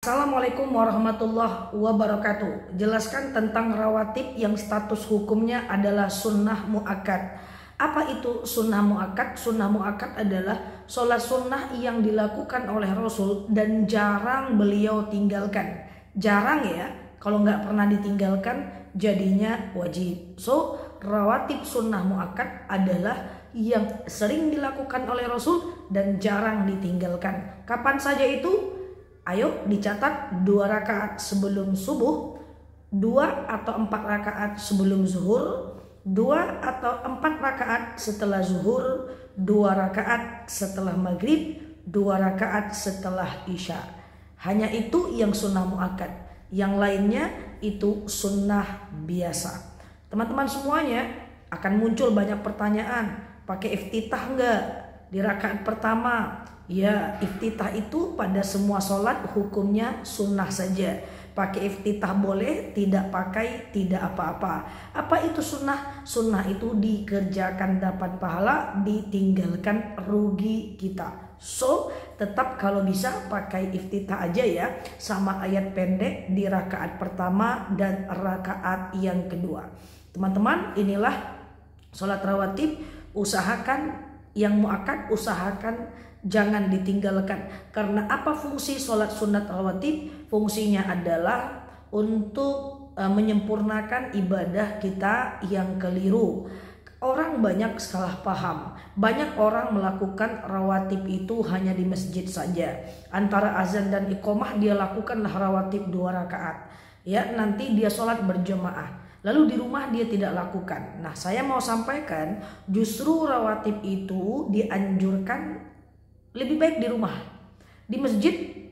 Assalamualaikum warahmatullahi wabarakatuh. Jelaskan tentang rawatib yang status hukumnya adalah sunnah muakkad. Apa itu sunnah muakkad? Sunnah muakkad adalah sholat sunnah yang dilakukan oleh Rasul dan jarang beliau tinggalkan. Jarang ya, kalau nggak pernah ditinggalkan jadinya wajib. So, rawatib sunnah muakkad adalah yang sering dilakukan oleh Rasul dan jarang ditinggalkan. Kapan saja itu? Ayo dicatat 2 rakaat sebelum subuh, 2 atau 4 rakaat sebelum zuhur, 2 atau 4 rakaat setelah zuhur, 2 rakaat setelah maghrib, 2 rakaat setelah isya. Hanya itu yang sunnah muakkad. Yang lainnya itu sunnah biasa. Teman-teman semuanya akan muncul banyak pertanyaan. Pakai iftitah enggak di rakaat pertama? Ya, iftitah itu pada semua sholat hukumnya sunnah saja. Pakai iftitah boleh, tidak pakai tidak apa-apa. Apa itu sunnah? Sunnah itu dikerjakan dapat pahala, ditinggalkan rugi kita. So, tetap kalau bisa pakai iftitah aja ya, sama ayat pendek di rakaat pertama dan rakaat yang kedua. Teman-teman, inilah sholat rawatib. Usahakan yang muakkad, usahakan jangan ditinggalkan. Karena apa fungsi sholat sunat rawatib? Fungsinya adalah untuk menyempurnakan ibadah kita yang keliru. Orang banyak salah paham. Banyak orang melakukan rawatib itu hanya di masjid saja. Antara azan dan iqomah dia lakukanlah rawatib 2 rakaat. Ya, nanti dia sholat berjamaah. Lalu di rumah dia tidak lakukan. Nah, saya mau sampaikan justru rawatib itu dianjurkan lebih baik di rumah. Di masjid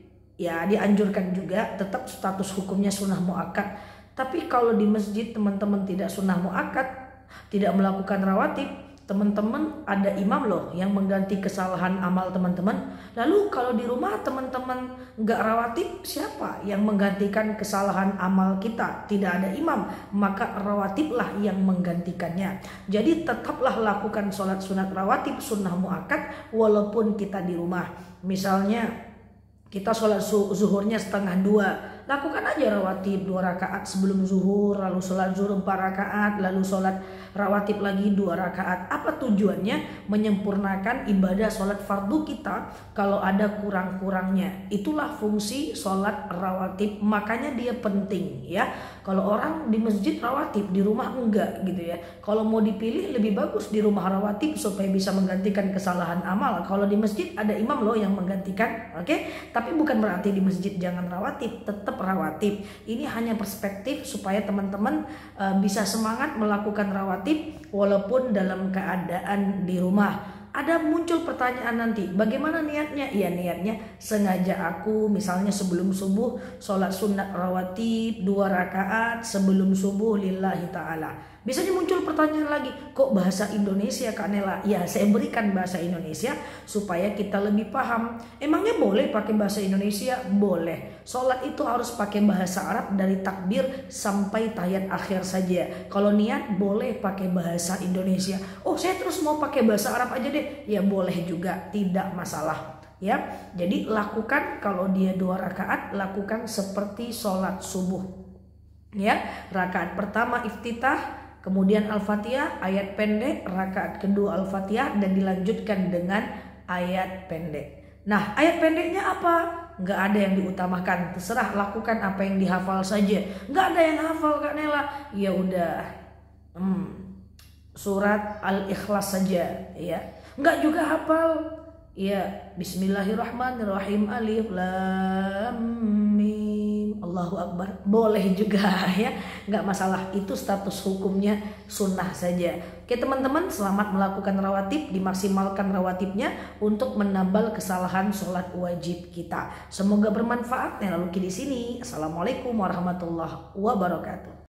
ya dianjurkan juga, tetap status hukumnya sunnah muakkad. Tapi kalau di masjid teman-teman tidak sunnah muakkad, tidak melakukan rawatib, teman-teman ada imam loh yang mengganti kesalahan amal teman-teman. Lalu kalau di rumah teman-teman nggak rawatib, siapa yang menggantikan kesalahan amal kita? Tidak ada imam, maka rawatiblah yang menggantikannya. Jadi tetaplah lakukan sholat sunat rawatib sunnah muakkad walaupun kita di rumah. Misalnya kita sholat zuhurnya 1:30, lakukan aja rawatib 2 rakaat sebelum zuhur, lalu sholat zuhur 4 rakaat, lalu sholat rawatib lagi 2 rakaat. Apa tujuannya? Menyempurnakan ibadah sholat fardu kita kalau ada kurang-kurangnya. Itulah fungsi sholat rawatib, makanya dia penting ya. Kalau orang di masjid rawatib, di rumah enggak gitu ya. Kalau mau dipilih lebih bagus di rumah rawatib supaya bisa menggantikan kesalahan amal. Kalau di masjid ada imam loh yang menggantikan, oke? Tapi bukan berarti di masjid jangan rawatib, tetap rawatib. Ini hanya perspektif supaya teman-teman bisa semangat melakukan rawatib walaupun dalam keadaan di rumah. Ada muncul pertanyaan nanti, bagaimana niatnya? Ya niatnya sengaja aku misalnya sebelum subuh sholat sunat rawatib 2 rakaat sebelum subuh lillahi ta'ala. Biasanya muncul pertanyaan lagi, kok bahasa Indonesia Kak Nela? Ya saya berikan bahasa Indonesia supaya kita lebih paham. Emangnya boleh pakai bahasa Indonesia? Boleh. Sholat itu harus pakai bahasa Arab dari takbir sampai tahiyat akhir saja. Kalau niat boleh pakai bahasa Indonesia. Oh saya terus mau pakai bahasa Arab aja deh. Ya boleh juga, tidak masalah. Ya, jadi lakukan kalau dia 2 rakaat, lakukan seperti sholat subuh. Ya, rakaat pertama iftitah, kemudian Al-Fatihah, ayat pendek, rakaat kedua Al-Fatihah dan dilanjutkan dengan ayat pendek. Nah, ayat pendeknya apa? Nggak ada yang diutamakan, terserah lakukan apa yang dihafal saja. Nggak ada yang hafal Kak Nela, ya udah surat Al-Ikhlas saja ya. Nggak juga hafal, ya Bismillahirrahmanirrahim, Alif Lam Mim, Allahu Akbar, boleh juga ya, nggak masalah. Itu status hukumnya sunnah saja. Oke teman-teman, selamat melakukan rawatib, dimaksimalkan rawatibnya untuk menambal kesalahan sholat wajib kita. Semoga bermanfaat. Nela Luki di sini. Assalamualaikum warahmatullahi wabarakatuh.